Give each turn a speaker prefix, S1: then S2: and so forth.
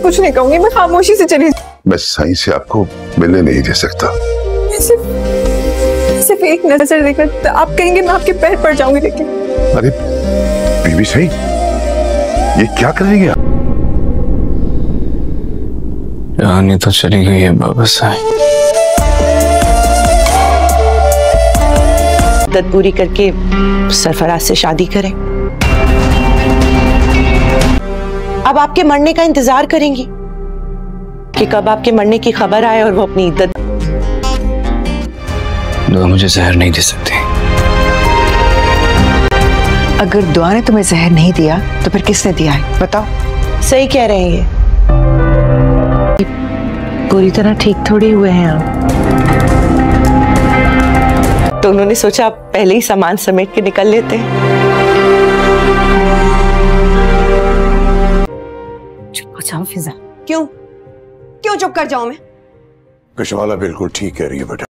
S1: कुछ नहीं कहूंगी, मैं खामोशी से चली।
S2: मैं साईं से आपको मिलने नहीं दे सकता।
S1: सिर्फ एक नजर देखकर तो आप कहेंगे मैं आपके पैर पड़ जाऊंगी, लेकिन
S2: अरे बीबी साईं, ये क्या कर रही है आप?
S3: रानी तो चली गई है बाबा साईं।
S4: मुद्दत पूरी करके सरफराज से शादी करें। अब आपके मरने का इंतजार करेंगी कि कब आपके मरने की खबर आए और वो अपनी इद्दत।
S3: दुआ मुझे जहर नहीं दे सकती।
S5: अगर दुआ ने तुम्हें जहर नहीं दिया तो फिर किसने दिया है, बताओ।
S4: सही कह रहे हैं ये। पूरी तरह ठीक थोड़ी हुए हैं आप। तो उन्होंने सोचा पहले ही सामान समेट के निकल लेते हैं।
S5: चुप हो जाओ फिजा।
S4: क्यों चुप कर जाऊं मैं?
S2: कशवाला बिल्कुल ठीक कह रही है बेटा।